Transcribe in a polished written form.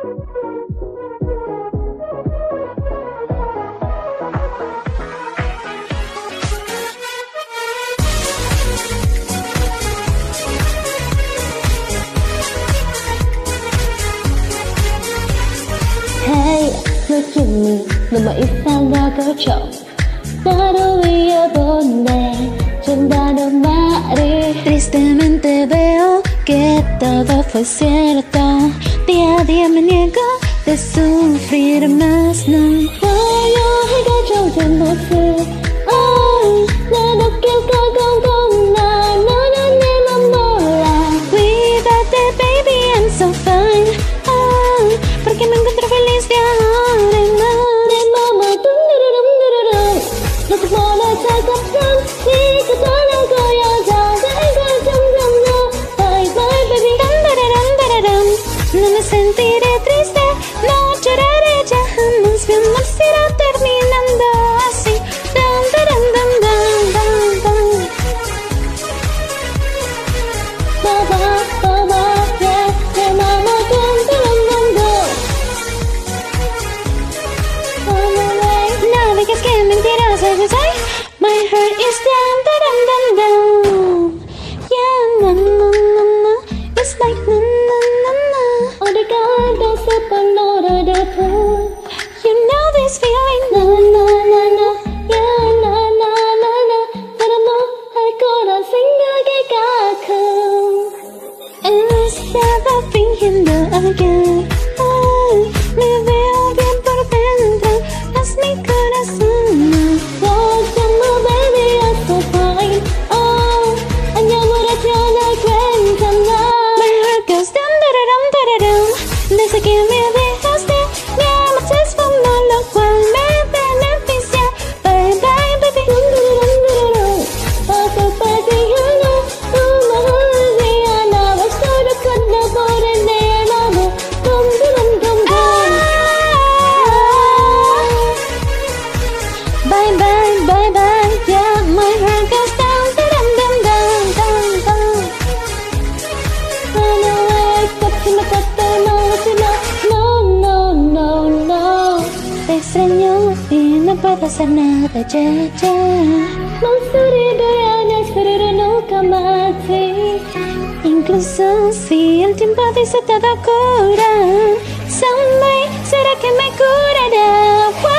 Look at me, 너만 이상하고죠. 나를 위해 보내 준다는 말이 Tristemente veo que todo fue cierto. Día a día me niego de sufrir más. 넌 화려해가 좋은 모습. 난 웃길까 걱정나. 너는 내맘 몰라. Without that baby I'm so fine. Porque me encuentro feliz de ahora en más. 내 맘을 둥두루rum두루rum. 너도 몰라 차갑던 네가 떠나고야 자세가 점점 더. Bye bye baby. Dam-da-da-dam-da-da-dam. No me sentiré triste, no lloraré ya jamás. Mi amor se irá terminando así. Dam-da-dam-dam-dam-dam-dam. Baba, baba, yeah. 내 맘을 둥두rumdum-dum. No digas que mentirosas yo soy. My heart is down, down, down, down. Yeah, na na na na. It's like na na na na. 어디가 슬픈 노래를 부르. You know this feeling. Na na na na. Yeah, na na na na. 사람 뭐 할 거란 생각이 가끔. Instead of fingiendo again. Me veo bien por dentro. Es mi corazón. Watch my baby, I'm so fine. 안녕하지 않아 괜찮아. My heart goes dum da da dum da da dum. Desde que me dejaste, mi amor se esfumó, lo cual me beneficia. Bye bye baby. Dum da da dum da da dum. Paso 빠지하나, 도망하지 않아. 벌써도 끝나버린 내 맘을. Dum da dum dum dum. Bye bye bye bye. Yeah, my heart goes down, down, down, down, down, down. Run away, 걷지마 걷지마 하지마. No, no, no, no. Te extraño y no puedo hacer nada ya, ya. 목소리도 아냐 소리를 녹아마지. Incluso si el tiempo dice todo cura. Someday será que me curará.